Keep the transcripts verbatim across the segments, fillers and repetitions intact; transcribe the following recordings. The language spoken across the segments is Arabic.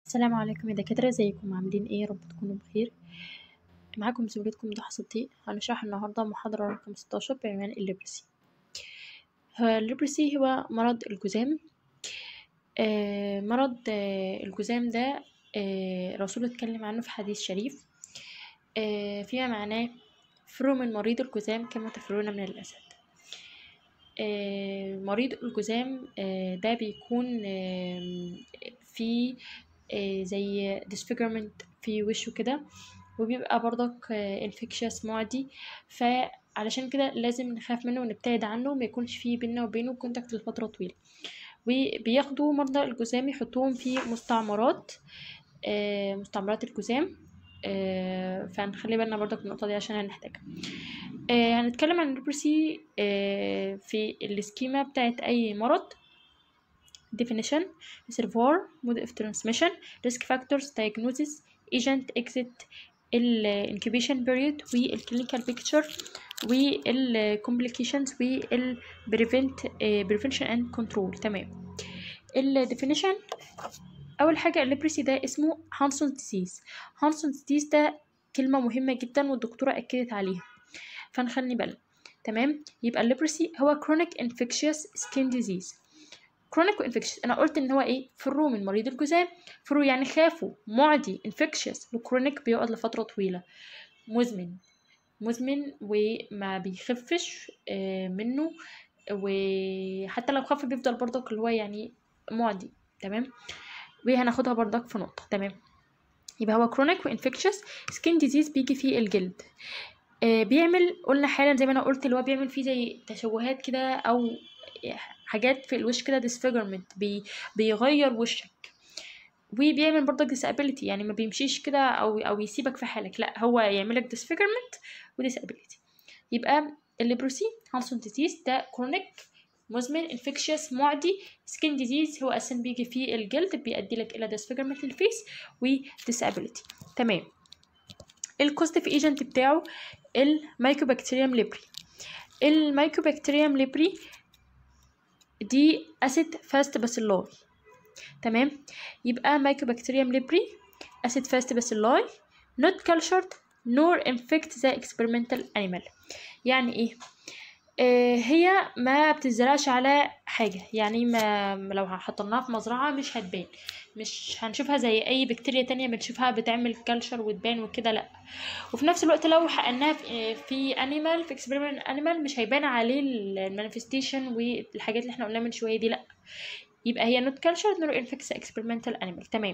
السلام عليكم يا دكاترة، ازيكم عاملين ايه؟ يا رب تكونوا بخير. معاكم زميلتكم ضحى صديق. هنشرح النهارده محاضرة رقم ستاشر بعنوان الليبرسي. الليبرسي هو مرض الجذام. آه مرض آه الجذام ده آه الرسول اتكلم عنه في حديث شريف، آه فيما معناه فروا من مريض الجذام كما تفرون من الأسد. آه مريض الجذام آه ده بيكون آه في آه زي disfigurement في وشه كده، وبيبقى برضك infectious معدي، فعلشان كده لازم نخاف منه ونبتعد عنه، ما يكونش فيه بينا وبينه كونتاكت لفترة طويلة. وبياخدوا مرضى الجذام يحطوهم في مستعمرات آه مستعمرات الجذام، آه فنخلي بالنا برضك من النقطة دي عشان هنحتاجها. آه هنتكلم عن الليبرسي آه في السكيما بتاعت أي مرض. definition, reservoir, mode of transmission, risk factors, diagnosis, agent, exit, ال incubation period وال clinical picture وال complications وال prevent prevention and control. تمام. ال definition أول حاجة الليبرسي ده اسمه هانسون disease. هانسون disease ده كلمة مهمة جدا والدكتورة أكدت عليها، فنخلي بالنا. تمام. يبقى الليبرسي هو chronic infectious skin disease. chronic infectious انا قلت ان هو ايه؟ فروا من مريض الجذام. فروا يعني خافوا، معدي infectious، وكرونيك بيقعد لفترة طويلة، مزمن مزمن وما بيخفش منه، وحتى لو خف بيفضل برضك اللي هو يعني معدي. تمام. وهناخدها برضك في نقطة. تمام. يبقى هو chronic وinfectious skin disease بيجي فيه الجلد. بيعمل قلنا حالا زي ما انا قلت اللي هو بيعمل فيه زي تشوهات كده او حاجات في الوش كده disfigurement، بي بيغير وشك. وبيعمل برضك disability، يعني ما بيمشيش كده او او يسيبك في حالك، لا هو يعملك disfigurement و disability. يبقى الليبروسي هانسون disease ده chronic مزمن infectious معدي skin disease، هو اصلا بيجي فيه الجلد، بيؤدي لك الى disfigurement الفيس و disability. تمام. الكوستيف ايجنت بتاعه المايكوبكتيريوم ليبري. المايكوبكتيريوم ليبري دي اسيد فاست باسيلاي. تمام. يبقى مايكوبكتيريوم ليبري اسيد فاست باسيلاي not cultured nor infect the experimental animal. يعني ايه؟ آه هي ما بتزرعش على حاجة، يعني ما لو حطيناها في مزرعة مش هتبان، مش هنشوفها زي اي بكتيريا تانية بنشوفها بتعمل كالشر وتبان وكده، لا. وفي نفس الوقت لو حقناها في في انيمال في اكسبيرمنت انيمال مش هيبان عليه المانيفستيشن والحاجات اللي احنا قلناها من شويه دي، لا. يبقى هي not cultured nor infects experimental animal. تمام.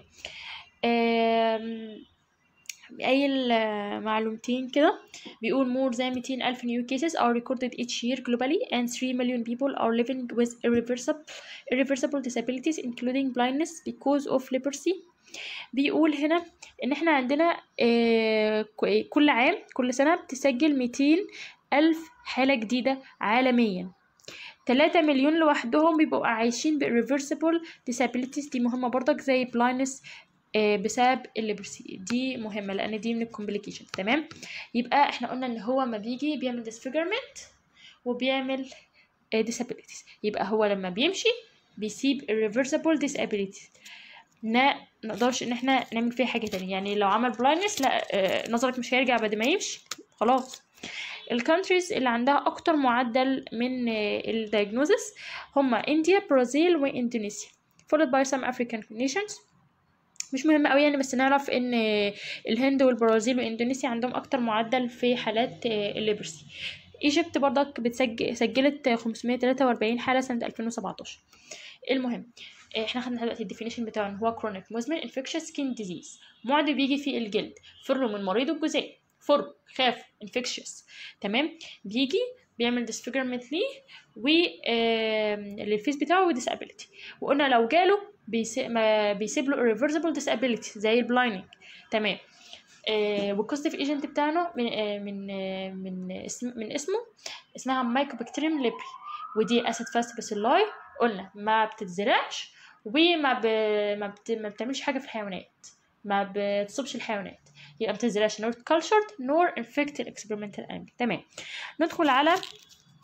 قايل معلومتين كده، بيقول more than مئتين ألف new cases are recorded each year globally and three million people are living with irreversible irreversible disabilities including blindness because of leprosy. بيقول هنا ان احنا عندنا آه كل عام كل سنة بتسجل مئتين ألف حالة جديدة عالميا. تلاتة مليون لوحدهم بيبقوا عايشين ب irreversible disabilities، دي مهمة برضك زي blindness آه بسبب الليبرسي، دي مهمة لأن دي من الكومبليكيشن. تمام. يبقى احنا قلنا ان هو ما بيجي بيعمل disfigurement وبيعمل آه disabilities، يبقى هو لما بيمشي بيسيب irreversible disabilities، ما نقدرش ان احنا نعمل فيها حاجه تانية. يعني لو عمل بلايندنس لا آه نظرك مش هيرجع بعد ما يمشي خلاص. الكونتريز اللي عندها اكتر معدل من آه الدايجنوزس هما انديا، برازيل، واندونيسيا، followed by some African nations. مش مهم قوي يعني، بس نعرف ان آه الهند والبرازيل واندونيسيا عندهم اكتر معدل في حالات آه الليبرسي. ايجيبت برضك بتسجل سجلت خمسمية وتلاتة وأربعين حاله سنه ألفين وسبعتاشر. المهم احنا خدنا دلوقتي الديفينيشن بتاعه ان هو chronic مزمن infectious skin disease، معدي بيجي فيه الجلد، فروا من مريض الجذام، فروا خاف infectious. تمام. بيجي بيعمل disfigurement ليه و للفيس بتاعه و disability. وقلنا لو جاله بيسيب, ما بيسيب له irreversible disability زي البلايننج. تمام. آه والكوستيف ايجنت بتاعنا من آه من آه من اسم من اسمه اسمها مايكوبكتيريوم ليبري، ودي اسيد فاست باسيلاي، قلنا ما بتتزرعش وما ب... ما, بت... ما بتعملش حاجه في الحيوانات، ما بتصيبش الحيوانات، يبقى ما بتتزرعش nor cultured nor infected experimental animal. تمام. ندخل على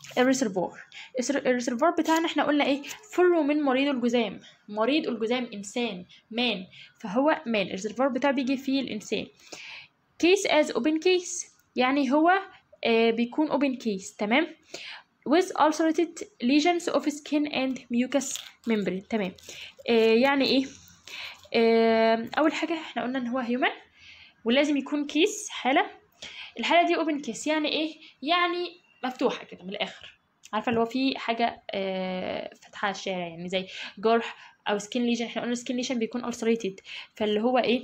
الريسرفوار. الريسرفوار بتاعنا احنا قلنا ايه؟ فله من مريض الجذام. مريض الجذام انسان مان، فهو مان. الريسرفوار بتاعه بيجي فيه الانسان. كيس از اوبن كيس، يعني هو آه بيكون اوبن كيس. تمام. with ulcerated lesions of skin and mucous membrane. تمام. آه يعني ايه؟ آه اول حاجه احنا قلنا ان هو هيومن ولازم يكون كيس حاله. الحاله دي اوبن كيس يعني ايه؟ يعني مفتوحه كده من الاخر. عارفه اللي هو في حاجه آه فتحه على الشارع، يعني زي جرح او سكين ليجن. احنا قلنا سكين ليجن بيكون ulcerated، فاللي هو ايه؟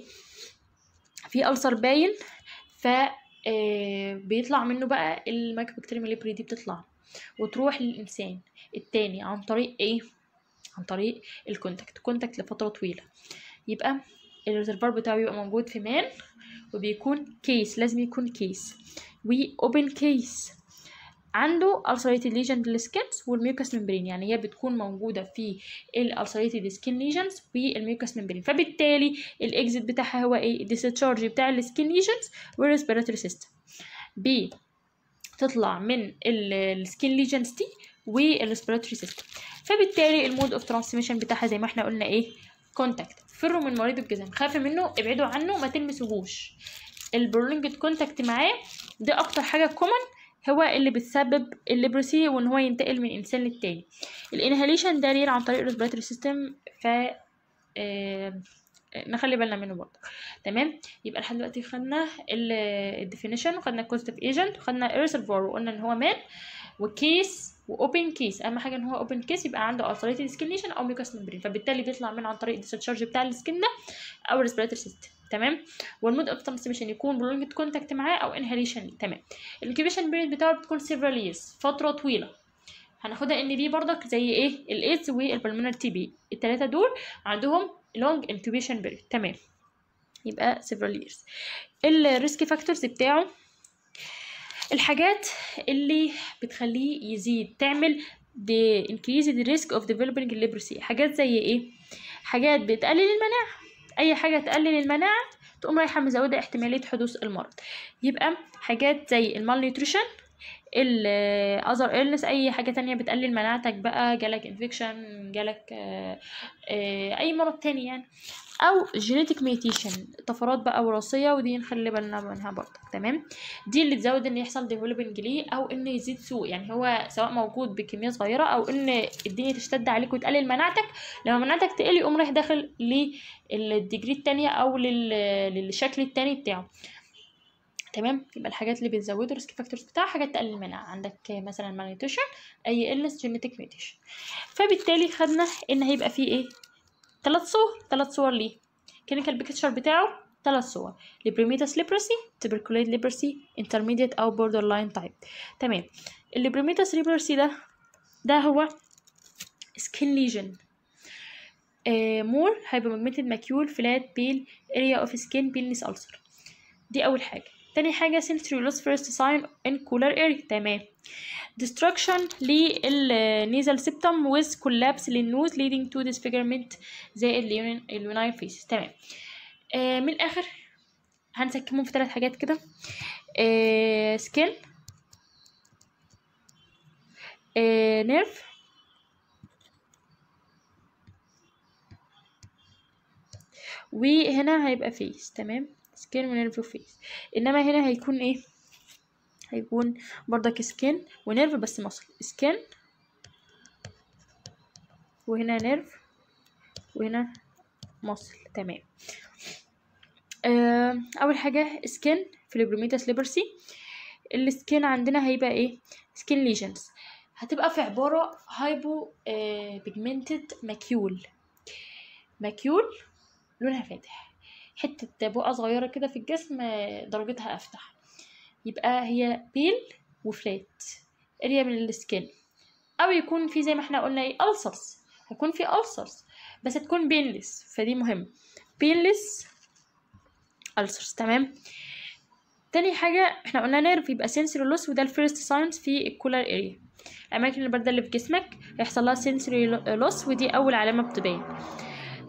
في ألسر باين، ف آه بيطلع منه بقى المايكوبكتيريم الليبري دي بتطلع وتروح للإنسان التاني عن طريق ايه؟ عن طريق الكونتاكت. كونتاكت لفترة طويلة. يبقى الريزرفوار بتاعه بيبقى موجود في مان وبيكون كيس، لازم يكون كيس وأوبن كيس. عنده ulcerated lesion للسكنز والميوكس ممبرين، يعني هي بتكون موجودة في الulcerated skin lesions والميوكس ممبرين، فبالتالي الاكزيت بتاعها هو ايه؟ الديسشارج بتاع السكين lesions والريسبيراتوري سيستم. ب تطلع من السكين ليجنز دي والريسبيراتوري سيستم، فبالتالي المود اوف ترانسميشن بتاعها زي ما احنا قلنا ايه؟ كونتاكت. فروا من مريض الجذام، خافوا منه، ابعدوا عنه، ما تلمسوهوش. البرولونجد كونتاكت معاه دي اكتر حاجه كومن، هو اللي بتسبب الليبروسي وان هو ينتقل من انسان للتاني. الانهاليشن ده رير عن طريق الريسبيراتوري سيستم، ف آه... نخلي بالنا منه برضه. تمام. يبقى لحد دلوقتي خدنا الديفينيشن وخدنا الكوزيتيف ايجنت وخدنا الريسرفوار وقلنا ان هو مان وكيس واوبن كيس. اهم حاجه ان هو اوبن كيس يبقى عنده ulcerated skin lesion او ميوكس ممبرين، فبالتالي بيطلع من عن طريق الديسشارج بتاع السكين ده او الريسبيراتوري سيستم. تمام. والمود اوف ترانسميشن يكون برولونجد كونتاكت معاه او انهاليشن. تمام. الانكيوبيشن بيريد بتاعه بتكون سيفرال ييرز، فتره طويله. هناخدها ان بي برضك زي ايه؟ الايدز والبلمونر تي بي، الثلاثه دول عندهم long incubation period. تمام. يبقى several years. الريسك فاكتورز بتاعه، الحاجات اللي بتخليه يزيد تعمل the increased risk of developing leprosy. حاجات زي ايه؟ حاجات بتقلل المناعة. اي حاجة تقلل المناعة تقوم رايحة مزودة احتمالية حدوث المرض. يبقى حاجات زي المال نيوتريشن، الاذر ايلنس، اي حاجه تانية بتقلل مناعتك بقى، جالك انفكشن، جالك آآ آآ اي مرض تاني يعني، او جينيتك ميوتيشن، طفرات بقى وراثيه، ودي نخلي بالنا منها برضه. تمام. دي اللي تزود ان يحصل ديفلوبينج ليه او ان يزيد سوء، يعني هو سواء موجود بكميه صغيره او ان الدنيا تشتد عليك وتقلل مناعتك. لما مناعتك تقل يقوم رايح داخل للديجري التانية او للشكل التاني بتاعه. تمام. يبقى الحاجات اللي بتزود الريسك فاكتورز بتاعها حاجات تقلل المناعه، عندك مثلا مالنيوتريشن، اي إلنس، جينيتك ميوتيشن. فبالتالي خدنا ان هيبقى فيه ايه؟ ثلاث صور. ثلاث صور ليه؟ كلينيكال بيكتشر بتاعه ثلاث صور: ليبريميتاس ليبرسي، تبركلويد ليبرسي، انترميديت او بوردر لاين تايب. تمام. الليبريميتاس ليبرسي ده ده هو سكين ليجن، مور هايبوميجمنتد ماكيول فلات بيل اريا اوف سكين بيلنس ألسر. دي اول حاجه. تاني حاجة sensory loss first sign in cooler area. تمام. destruction للنيزل septum with collapse للنوز leading to disfigurement زائد اليوناين فيسز. تمام. آه من الآخر هنسكمهم في ثلاث حاجات كده: آه skin، آه nerve، وهنا هيبقى face. تمام. سكين ونيرف وفيس. انما هنا هيكون ايه؟ هيكون برضك سكين ونيرف بس مصل. سكين وهنا نيرف وهنا مصل. تمام. آه اول حاجه سكين في ليبروميتاس ليبرسي. السكين عندنا هيبقى ايه؟ سكين ليجنز، هتبقى في عباره هايبو آه بيجمنتد ماكيول. ماكيول لونها فاتح، حته بقعه صغيره كده في الجسم درجتها افتح. يبقى هي بيل وفلات اريا من السكين، او يكون في زي ما احنا قلنا ايه؟ ألسرز. هيكون في ألسرز بس تكون بينلس، فدي مهم. بينلس ألسرز. تمام. تاني حاجه احنا قلنا نيرف، يبقى سنسوري لوس، وده الفيرست ساينز في الكولار اريا. الاماكن البارده اللي في جسمك هيحصل لها سنسوري لوس، ودي اول علامه بتبين.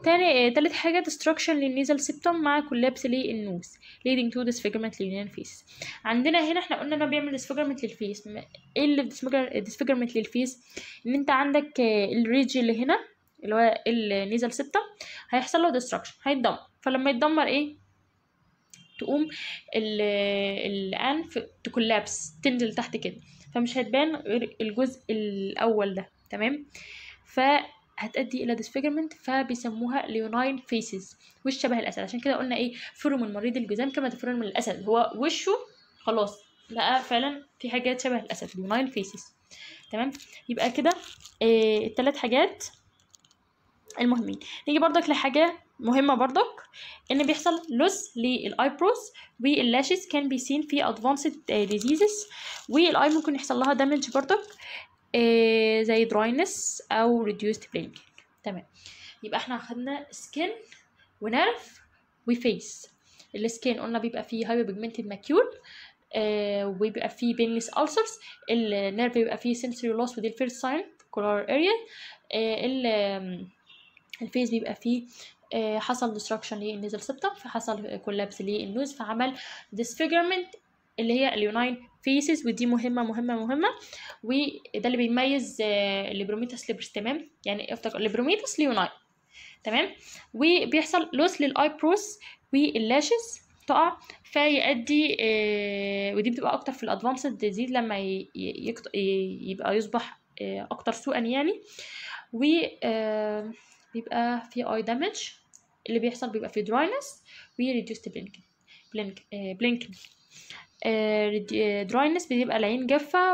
تاني تالت حاجة destruction للنيزل سيبتم مع كولابس للنوز leading to disfigurement لليونان فيس. عندنا هنا احنا قلنا انه بيعمل disfigurement للفيس. ايه اللي disfigurement للفيس؟ ان انت عندك الريج اللي هنا اللي هو النيزل سيبتم هيحصل له destruction، هيتدمر. فلما يتدمر ايه؟ تقوم الانف تكولابس، تنزل تحت كده، فمش هتبان غير الجزء الاول ده. تمام؟ فهتؤدي الى disfigurement، فبيسموها ليوناين فيسز، وش شبه الاسد. عشان كده قلنا ايه؟ فروا من مريض الجذام كما تفرون من الاسد. هو وشه خلاص بقى فعلا في حاجات شبه الاسد، ليوناين فيسز. تمام؟ يبقى كده إيه الثلاث حاجات المهمين. نيجي برضك لحاجه مهمه برضك، ان بيحصل لوس للايبروز واللاشز كان بي سين في ادفانسد ديزيزز، والاي ممكن يحصل لها دامج برضك إيه زي دراينس او ريديوست بلينكينج. تمام؟ يبقى احنا اخدنا سكين ونيرف وفيس. السكين قلنا بيبقى فيه هايبر بيجمنتد ماكيول آه وبيبقى فيه بينلس ألسرز. النيرف بيبقى فيه سنسوري لوس ودي الفيرست ساين كولار اريا. آه الفيس بيبقى فيه آه حصل ديستراكشن للنيزل سيبتم، فحصل كولابس للنوز، فعمل disfigurement اللي هي اليوناين فيسز. ودي مهمه مهمه مهمه، وده اللي بيميز آه الليبروميتاس ليبرس. تمام؟ يعني افتكر الليبروميتاس ليوناين. تمام؟ وبيحصل لوس للايبروس واللاشز تقع، فيؤدي آه ودي بتبقى اكتر في الادفانسد ديزيز لما ي... يكت... يبقى يصبح آه اكتر سوءا يعني. و آه بيبقى في اي دامج. اللي بيحصل بيبقى في دراينس وريديوست بلينكينج بلينك آه بلينكينج آه دراينس بيبقى العين جافة،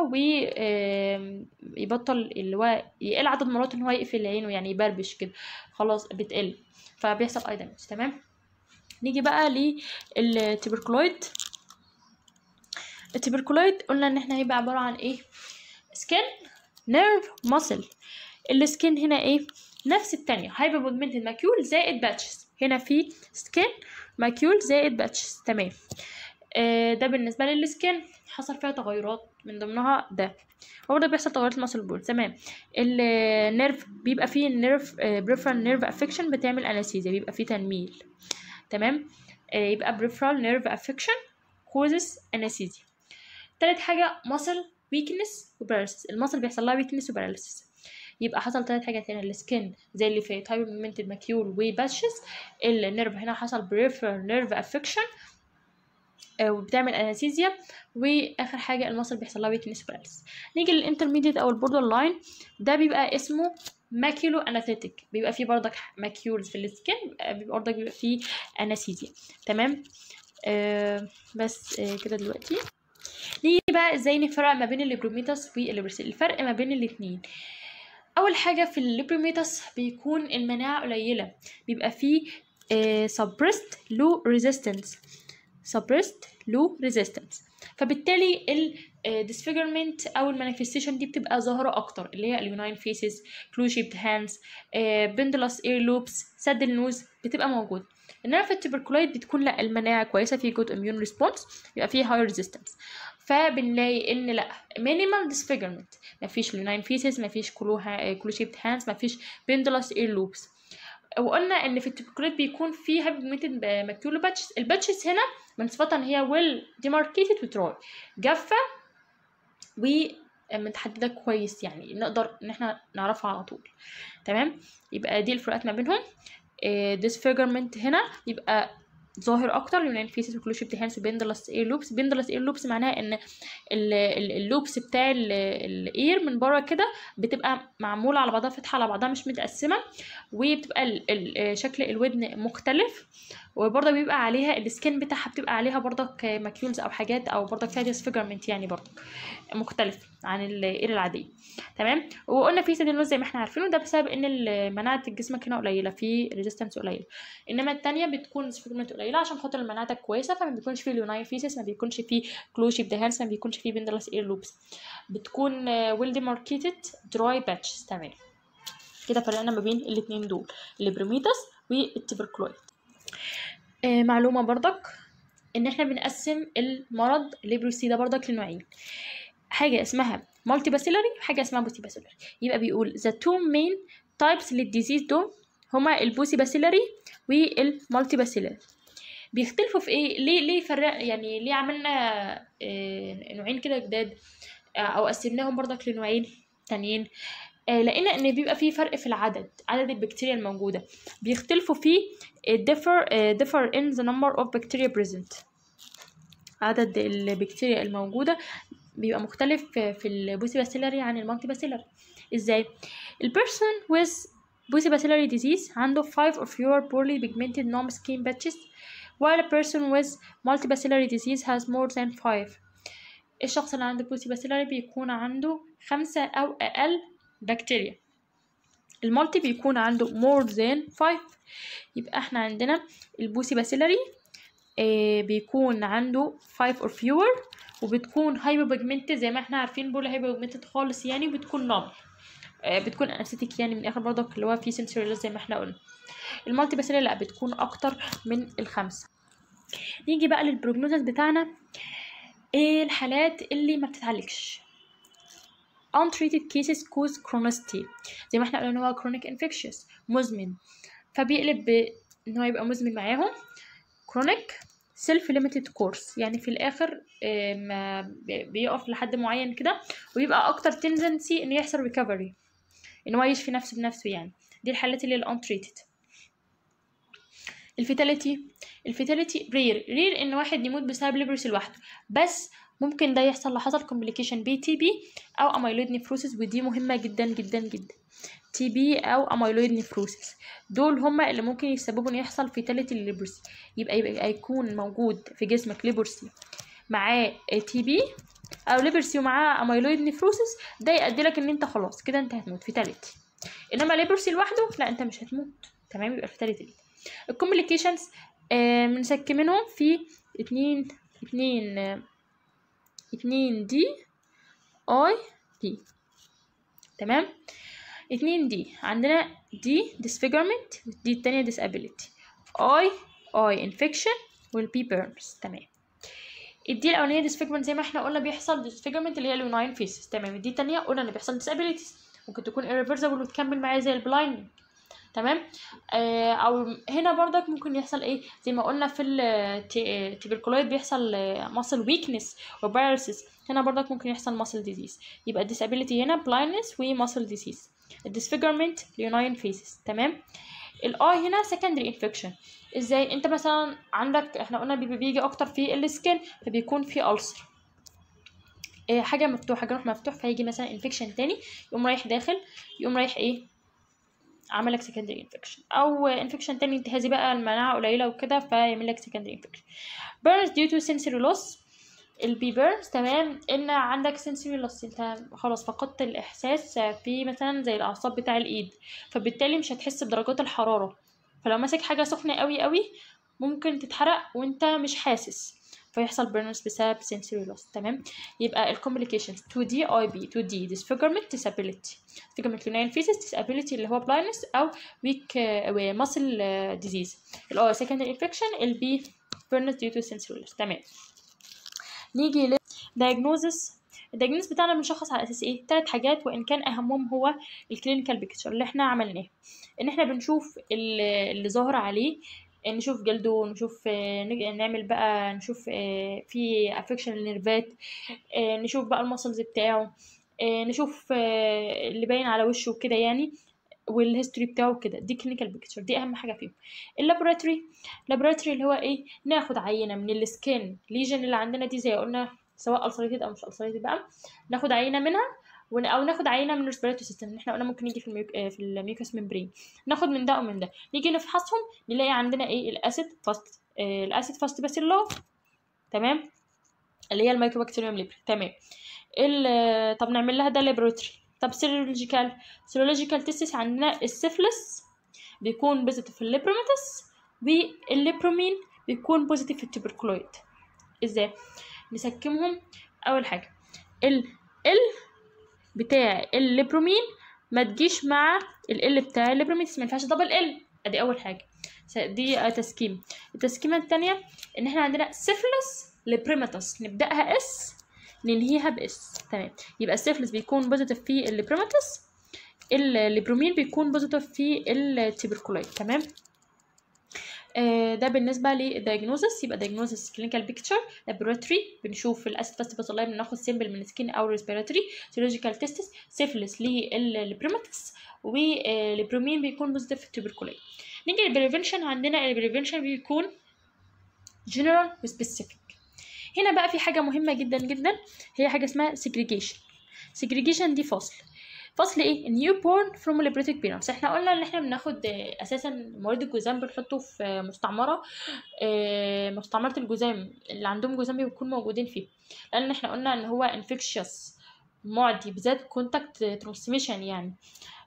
ويبطل اللي هو يقل عدد مرات ان هو يقفل عينه، يعني يبربش كده خلاص بتقل، فبيحصل اي دامج. تمام؟ نيجي بقى للتبركلويد. التبركلويد قلنا ان احنا هيبقى عبارة عن ايه؟ سكين نيرف ماسل. السكين هنا ايه؟ نفس التانية هايبر بيجمنتد ماكيول زائد باتشز. هنا في سكين ماكيول زائد باتشز. تمام؟ آه ده بالنسبة للسكين حصل فيها تغيرات، من ضمنها ده وبرضه بيحصل تغيرات الماسل بول. تمام؟ النيرف بيبقى فيه النيرف بريفرال نيرف افكشن بتعمل انستيزيا، بيبقى فيه تنميل. تمام؟ آه يبقى بريفرال نيرف افكشن كوزز انستيزيا. تالت حاجة ماسل ويكنس وباراليسيس. الماسل بيحصل لها ويكنس وباراليسيس. يبقى حصل تلات حاجات هنا، السكين زي اللي فات هايبر بيجمنتد ماكيول وباتشز. النيرف هنا حصل بريفرال نيرف افكشن وبتعمل انستيزيا. واخر حاجه المصل بيحصل لها ويكنس باراليسيس. نيجي للانترميديت او البوردر لاين، ده بيبقى اسمه ماكيولو اناثيتيك، بيبقى فيه بردك ماكيولز في السكين، بيبقى بردك بيبقى فيه انستيزيا. تمام؟ آه بس آه كده دلوقتي نيجي بقى ازاي نفرق ما بين الليبروميتاس والليبرسيل. الفرق ما بين الاتنين، اول حاجه في الليبروميتاس بيكون المناعه قليله، بيبقى فيه آه suppressed low resistance suppressed low resistance، فبالتالي ال disfigurement او المانيفستيشن دي بتبقى ظاهره اكتر، اللي هي اليوناين فيسز، كلو شيبد هاندز، بندلس اير لوبس، سد النوز بتبقى موجوده. انما في التبركلويد بتكون لا المناعه كويسه، في جود اميون ريسبونس، يبقى فيه هاي ريزيستنس، فبنلاقي ان لا مينيمال disfigurement، مفيش اليوناين فيسز، مفيش كلو كلو شيبد هاندز، مفيش بندلس اير لوبس. وقلنا ان في التبركلويد بيكون فيها بيجمنتد ماكيولو باتشز. الباتشز هنا من صفتها ان هي ويل ديماركيتد وتراي، جافه ومتحدده كويس، يعني نقدر ان احنا نعرفها على طول. تمام؟ يبقى دي الفروقات ما بينهم. disfigurement هنا يبقى ظاهر اكتر، اليوناين فيسز وكلو شيبد هاندز وبندلس اير لوبس. بندلس اير لوبس معناها ان اللوبس بتاع الاير من بره كده بتبقى معموله على بعضها، فتحه على بعضها مش متقسمه، وبتبقى شكل الودن مختلف، وبرضه بيبقى عليها السكين بتاعها بتبقى عليها برضه ماكيولز او حاجات، او برضه فيها disfigurement يعني برضه مختلف عن الاير العاديه. تمام؟ وقلنا في سد النوز زي ما احنا عارفين، وده بسبب ان مناعه جسمك هنا قليله، في ريزيستنس قليله. انما الثانيه بتكون disfigurement قليله عشان خاطر مناعتك كويسه، فما بيكونش فيه اليوناين فيسس، ما بيكونش فيه كلو شيبد هاندز، ما بيكونش فيه بندلس اير لوبس، بتكون ويل ديماركيتد دراي باتشز. تمام؟ كده فرقنا ما بين الاثنين دول، الليبروميتاس والتبركلويد. آه معلومه برضك ان احنا بنقسم المرض الليبروسي ده برضك لنوعين، حاجه اسمها مالتي باسيلاري وحاجه اسمها بوستي باسيلاري. يبقى بيقول the two main types للديزيز دول هما البوسي باسيلاري والمالتي باسيلاري. بيختلفوا في ايه؟ ليه ليه فرق يعني ليه عملنا آه نوعين كده جداد، آه او قسمناهم برضك لنوعين تانيين؟ آه لقينا ان بيبقى في فرق في العدد، عدد البكتيريا الموجوده بيختلفوا فيه. differ uh, differ in the number of bacteria present. عدد البكتيريا الموجوده بيبقى مختلف في البوسي باسيلاري عن المالتي باسيلاري. ازاي؟ ال person with بوسي باسيلاري disease عنده five or fewer poorly pigmented non skin patches, while a person with multi bacillary disease has more than five. الشخص اللي عنده بوسي باسيلاري بيكون عنده خمسة أو أقل بكتيريا، المالتي بيكون عنده more than five. يبقى احنا عندنا البوسي باسيلاري آه بيكون عنده five or fewer، وبتكون هايبوبيجمنتد زي ما احنا عارفين، بولا هايبوبيجمنتد خالص يعني، وبتكون نوم آه بتكون انستيك يعني من الاخر برضك اللي هو في سنسوري زي ما احنا قلنا. المالتي باسيلاري لا، بتكون اكتر من الخمسه. نيجي بقى للبروجنوزس بتاعنا. ايه الحالات اللي ما بتتعالجش؟ untreated cases cause chronicity، زي ما احنا قلنا ان هو chronic infectious مزمن، فبيقلب ان هو يبقى مزمن معاهم. chronic self limited course يعني في الاخر ما بيقف لحد معين كده، ويبقى اكتر tendency ان يحصل recovery، ان هو يشفي نفسه بنفسه يعني. دي الحالات اللي untreated. الفيتاليتي الفيتاليتي رير رير ان واحد يموت بسبب ليبروسي لوحده، بس ممكن ده يحصل لو حصل كومبليكيشن بي تي بي او اميلويد نيفروسيس، ودي مهمه جدا جدا جدا. تي بي او اميلويد نيفروسيس دول هما اللي ممكن يسببوا ان يحصل فيتاليتي للليبروسي. يبقى يبقى يكون موجود في جسمك ليبروسي معاه تي بي او ليبروسي ومعاه اميلويد نيفروسيس، ده يؤدي لك ان انت خلاص كده انت هتموت فيتاليتي. انما ليبروسي لوحده لا، انت مش هتموت. تمام، يبقى الفيتاليتي. الكومبليكيشنز بنسكي منهم في اتنين اتنين آه اتنين دي اي دي. تمام، اتنين دي عندنا دي disfigurement، دي التانية disability، اي اي infection، والبي بيرنز. تمام، الدي الاولانية disfigurement زي ما احنا قلنا بيحصل disfigurement اللي هي اليوناين فيسز. تمام، الدي التانية قلنا ان بيحصل disabilities ممكن تكون irreversible وتكمل معايا زي البلايند. تمام، آه او هنا برضك ممكن يحصل ايه زي ما قلنا في التيبركلويد بيحصل ماسل ويكنس وباراليسيس، هنا برضك ممكن يحصل ماسل ديزيز. يبقى الديسابيليتي هنا بلايندنس وماسل ديزيز. الديسفيجرمنت ليوناين فيسز. تمام، الاي هنا سكندري انفكشن. ازاي؟ انت مثلا عندك احنا قلنا بيبي بيجي اكتر في السكين، فبيكون في ألسر، إيه حاجه مفتوحه، جرح مفتوح، فيجي مثلا انفكشن تاني يقوم رايح داخل، يقوم رايح ايه عملك secondary infection، او infection تاني انتهازي بقى المناعة قليلة وكده فيعمل لك secondary infection. burns due to sensory loss، البي بيرنز. تمام، ان عندك sensory loss، انت خلاص فقدت الاحساس في مثلا زي الاعصاب بتاع الايد، فبالتالي مش هتحس بدرجات الحرارة، فلو ماسك حاجة سخنة قوي قوي ممكن تتحرق وانت مش حاسس، فيحصل بيرنس بسبب sensory loss. تمام، يبقى ال complications تو دي اي بي تو دي disfigurement disability disfigurement luminal faces disability اللي هو blindness او weak uh, muscle uh, disease. ال O secondary infection ال B burners due to sensory loss. تمام، نيجي ل diagnosis. الدياجنوز بتاعنا بنشخص على اساس ايه؟ ثلاث حاجات، وان كان اهمهم هو الكلينيكال بيكتشر اللي احنا عملناه، ان احنا بنشوف اللي ظاهر عليه، نشوف جلده، نشوف نعمل بقى نشوف في افكشن للنيرفات، نشوف بقى المسلز بتاعه، نشوف اللي باين على وشه كده يعني، والهيستوري بتاعه كده. دي كلينيكال بيكتشر، دي اهم حاجه فيهم. اللابوراتوري اللابوراتوري اللي هو ايه؟ ناخد عينه من السكين ليجن اللي عندنا دي، زي قلنا سواء ulcerated او مش ulcerated بقى، ناخد عينه منها، او ناخد عينه من الريسبيراتوري سيستم، احنا قلنا ممكن يجي في الميوك... في الميوكس ممبرين، ناخد من ده ومن ده، نيجي نفحصهم نلاقي عندنا ايه؟ الاسيد فاست آه الاسيد فاست باسيلو. تمام، اللي هي المايكوبكتيريوم ليبري. تمام، ال... طب نعمل لها ده لابوراتوري. طب سيرولوجيكال سيرولوجيكال تيستس عندنا السيفلس بيكون بوزيتيف في الليبروميتس، والليبرومين بيكون بوزيتيف في التوبركلويد. ازاي نسكمهم؟ اول حاجه ال ال بتاع الليبرومين ما تجيش مع ال بتاع الليبروميتس، ما ينفعش دبل ال، ادي اول حاجه، دي تسكيم. التسكيمه الثانيه ان احنا عندنا سيفلس لبريماتس، نبداها اس ننهيها باس. تمام، يبقى السيفلس بيكون بوزيتيف في الليبروميتس، الليبرومين بيكون بوزيتيف في التيبركلويد. تمام. آه ده بالنسبه للدايجنوزس. يبقى دايجنوزس كلينيكال بيكتشر، لابوراتوري بنشوف الاسيد فاست بازولاي، بناخد سيمبل من سكين او ريسبيراتوري، سيرولوجيكال تيستس، سيفلس للبريماتكس، والليبرومين بيكون بوزيتيف في التيبركلويد. نيجي للبريفنشن. عندنا البريفنشن بيكون جنرال وسبيسيفيك. هنا بقى في حاجه مهمه جدا جدا، هي حاجه اسمها سيجريجيشن. سيجريجيشن دي فصل. فصل ايه؟ نيو بورن فروم ليبريتك بيرنتس. احنا قلنا ان احنا بناخد اساسا موارد الجذام بنحطه في مستعمره، مستعمره الجذام اللي عندهم جذام بيكون موجودين فيه، لان احنا قلنا ان هو انفكشس معدي بذات كونتاكت ترانسميشن يعني.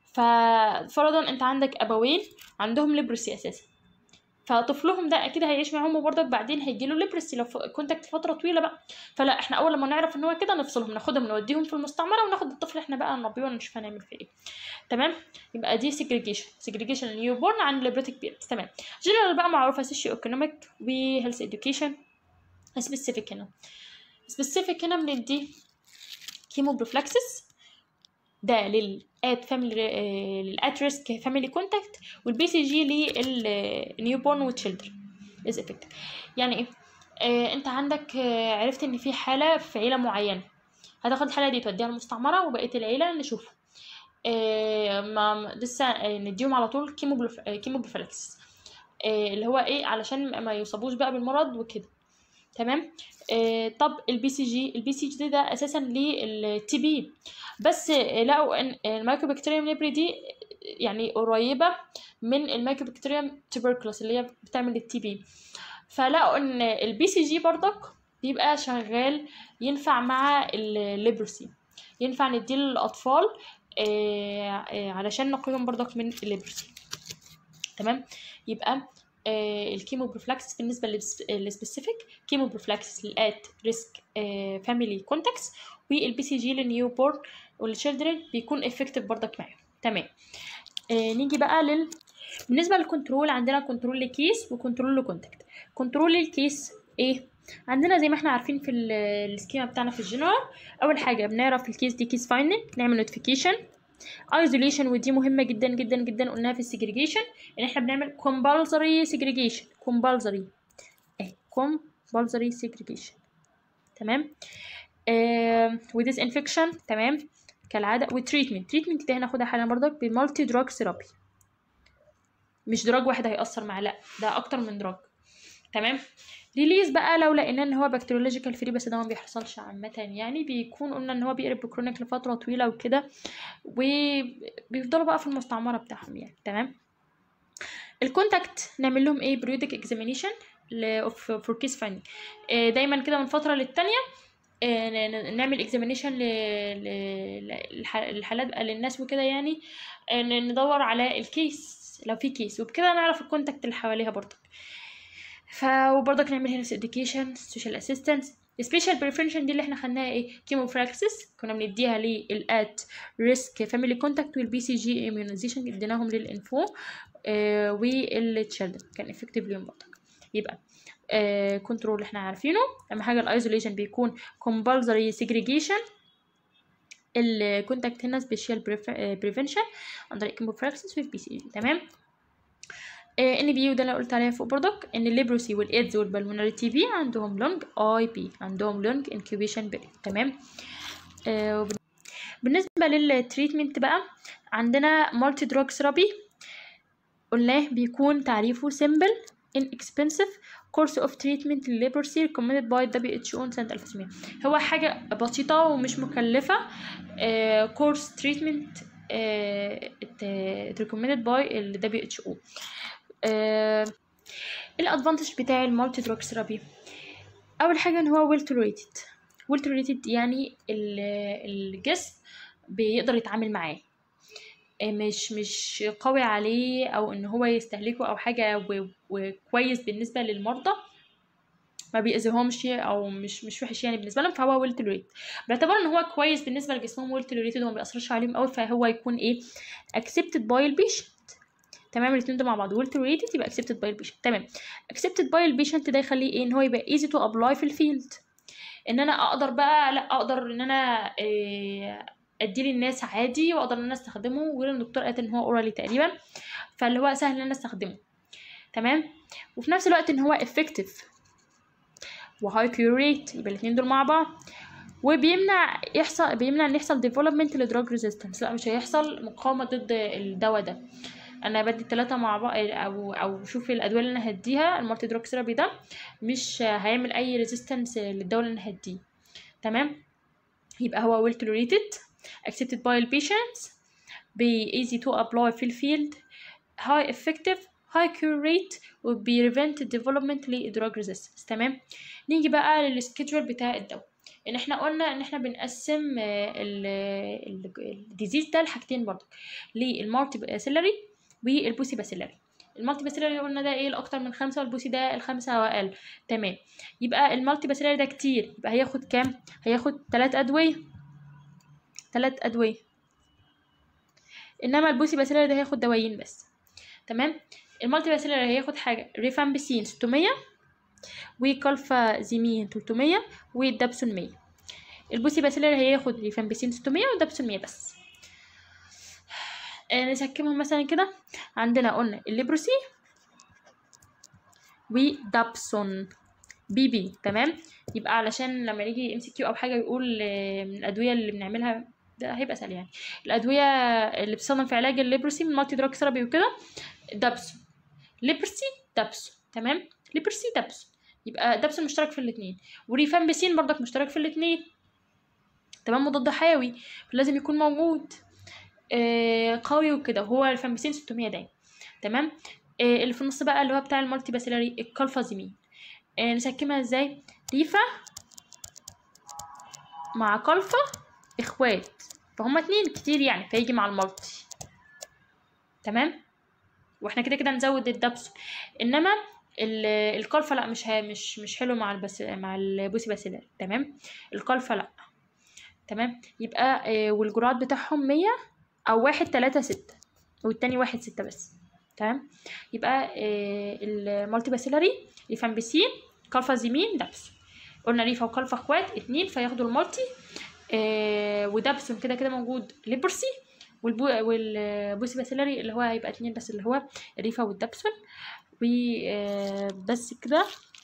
ففرضا انت عندك ابوين عندهم ليبرسي اساسا، فطفلهم ده اكيد هيعيش معاهم وبرضك بعدين هيجيله ليبرسي لو كونتاكت فتره طويله بقى. فلا احنا اول لما نعرف ان هو كده نفصلهم، ناخدهم نوديهم في المستعمره، وناخد الطفل احنا بقى نربيه ونشوف هنعمل فيه ايه. تمام. يبقى دي سيجريجيشن. سيجريجيشن نيو بورن عن ليبريتك بيرنتس. تمام. جنرال بقى معروفه سوشيو ايكونوميك وهيلث اديوكيشن. سبيسيفيك هنا سبيسيفيك هنا بندي كيمو بروفلاكسس، ده للات فاميلي للات ريسك فاميلي كونتاكت، والبي سي جي للنيو بورن وتشيلدرن از افكتيف. يعني ايه؟ آه انت عندك آه عرفت ان في حاله في عيله معينه، هتاخد الحاله دي توديها المستعمره وبقيه العيله نشوفها. آه ما لسه آه نديهم على طول كيمو بلوف... آه كيمو بروفلاكسس، آه اللي هو ايه علشان ما يصابوش بقى بالمرض وكده. تمام. آه طب البي سي جي البي سي جي ده اساسا للتي بي، بس لقوا ان المايكوبكتيريوم ليبري دي يعني قريبه من المايكوبكتيريوم تيبركلوس اللي هي بتعمل التي بي، فلقوا ان البي سي جي برضك بيبقى شغال ينفع مع الليبرسي، ينفع نديه للاطفال آه آه علشان نقيهم برضك من الليبرسي. تمام. يبقى آه الكيمو بروفلاكسس بالنسبه للسبيسيفيك، كيمو بروفلاكسس للات ريسك فاميلي كونتاكتس، والبي سي جي للنيو بورن والتشيلدرن بيكون افكتيف برضك معاهم. تمام. آه نيجي بقى لل بالنسبه للكنترول. عندنا كنترول لكيس وكنترول لكونتاكت. كنترول الكيس ايه؟ عندنا زي ما احنا عارفين في السكيما بتاعنا في الجنرال، اول حاجه بنعرف الكيس دي كيس فايندنج، نعمل نوتيفيكيشن. ايزوليشن ودي مهمه جدا جدا جدا قلناها في السيجريجيشن، ان احنا بنعمل كومبالسري سيجريجيشن. كومبالسري اهي كومبالسري سيجريجيشن. تمام. آه وديس انفكشن. تمام كالعاده. وتريتمنت. تريتمنت دي هناخدها حالا برضك بمالتي دراج ثيرابي، مش دراج واحد هيأثر معاه، لا ده اكتر من دراج. تمام. ريليز بقى لو لقينا ان هو بكتيريولوجيكال فري، بس ده ما بيحصلش عامه يعني، بيكون قلنا ان هو بيقلب بكرونيك لفتره طويله وكده، وبيفضلوا بقى في المستعمره بتاعهم يعني. تمام. الكونتاكت نعمل لهم ايه؟ بريودك اكزامينيشن اوف فور كيس فايندنج، دايما كده من فتره للتانيه نعمل اكزامينيشن للحالات بقى للناس وكده يعني، ندور على الكيس لو في كيس، وبكده نعرف الكونتاكت اللي حواليها برضك. ف وبرضك نعمل هيلث اديوكيشن، سوشيال اسيستنس. سبيشال بريفنشن دي اللي احنا خدناها ايه؟ كيموفراكسس كنا بنديها للات ريسك فاميلي كونتاكت، والبي سي جي اميونيزيشن اديناهم للانفو آه والتشيلدرن كان افكتيف ليهم برضك. يبقى آه كنترول احنا عارفينه. اهم حاجه الايزوليشن بيكون كومبالسري سيجريجيشن. الكونتاكت هنا سبيشال بريفنشن عن طريق كيموفراكسس والبي سي جي. تمام. ان بي وده اللي قلت عليها فوق برضك، ان الليبروسي والايدز والبلمونري تي بي عندهم لونج اي بي، عندهم لونج انكيوبيشن بيريد. تمام. آه بالنسبه للتريتمنت بقى عندنا مالتي دراج ثيرابي، قلناه بيكون تعريفه سيمبل inexpensive course of treatment leprosy recommended by دبليو اتش او سنة ألف وتسعمية. هو حاجة بسيطة ومش مكلفة، uh, course treatment uh, recommended by ال دبليو اتش او. uh, الادفانتج بتاع المالتي دراج ثيرابي، اول حاجة ان هو well tolerated. well tolerated يعني الجسم بيقدر يتعامل معاه، مش مش قوي عليه او ان هو يستهلكه او حاجه، وكويس بالنسبه للمرضى ما بيأذيهمش او مش مش وحش يعني بالنسبه لهم، فهو ويل توليريت. باعتبار ان هو كويس بالنسبه لجسمهم ويل توليريتد وما بيأثرش عليهم قوي، فهو يكون ايه؟ accepted by البيشنت. تمام. الاثنين دول مع بعض ويل توليريتد يبقى accepted by البيشنت. تمام. accepted by البيشنت ده يخليه ايه؟ ان هو يبقى easy to apply في الفيلد، ان انا اقدر بقى لا اقدر ان انا إيه اديه للناس عادي واقدر ان انا استخدمه، وغير ان الدكتور قالت ان هو اورالي تقريبا، فاللي هو سهل ان انا استخدمه. تمام. وفي نفس الوقت ان هو افكتيف وهاي كيوريت، يبقى الاثنين دول مع بعض. وبيمنع يحصل بيمنع ان يحصل ديفلوبمنت لدراج ريزيستنس، لا مش هيحصل مقاومه ضد الدواء ده. انا بدي الثلاثه مع بعض، او او شوف الادويه اللي انا هديها المالتي دراج ثيرابي ده مش هيعمل اي ريزيستنس للدواء اللي انا هديه. تمام. يبقى هو well tolerated accepted by the patients، be easy to apply في الفيلد، high effective high cure rate، و prevent development لدراج resistance. تمام. نيجي بقى للسكيدجول بتاع الدواء. ان احنا قلنا ان احنا بنقسم الديزيز ده لحاجتين برضه، للمالتي باسيلاري والبوسي باسيلاري. المالتي باسيلاري قلنا ده ايه الاكتر من خمسة، والبوسي ده الخمسة او اقل. تمام. يبقى المالتي باسيلاري ده كتير، يبقى هياخد كام؟ هياخد تلات ادويه تلات ادويه انما البوسي باسيلاري ده هياخد دوايين بس. تمام. المالتي باسيلاري هياخد حاجه ريفامبيسين ستمية، وكالفازيمين تلتمية، والدابسون مية. البوسي باسيلاري هياخد ريفامبيسين ستمية ودابسون مية بس. آه نسكمهم مثلا كده. عندنا قلنا الليبروسي ودابسون بي بي. تمام. يبقى علشان لما يجي ام سي كيو او حاجه يقول آه من الادويه اللي بنعملها ده هيبقى سهل يعني. الادويه اللي بتستخدم في علاج الليبروسي من مالتي دراج ثيرابي وكده دابسون، ليبرسي، دابسون. تمام. ليبرسي، دابسون، يبقى دابسون مشترك في الاثنين، وريفامبيسين برضك مشترك في الاثنين. تمام. مضاد حيوي لازم يكون موجود آه قوي وكده، وهو الريفامبيسين ستمية دايما. تمام. آه اللي في النص بقى اللي هو بتاع المالتي باسيلاري الكالفازيمين. آه نسكمها ازاي؟ ريفا مع كالفا اخوات، فهما اتنين كتير يعني، فيجي مع المالتي. تمام. واحنا كده كده نزود الدبسون، انما الكالفا لا مش مش مش حلو مع البس مع البوسي باسيلاري. تمام. الكالفا لا. تمام. يبقى آه والجرعات بتاعهم مية او واحد تلاتة ستة، والتاني واحد ستة بس. تمام. يبقى آه المالتي باسيلاري ريفامبيسين كالفازيمين دابسون. قلنا ريفا وكالفا اخوات اتنين فياخدوا المالتي، آه ودابسون كده كده موجود ليبرسي، والبو والبوسي باسيلاري اللي هو هيبقى اتنين بس اللي هو ريفا والدابسون. وبس كده.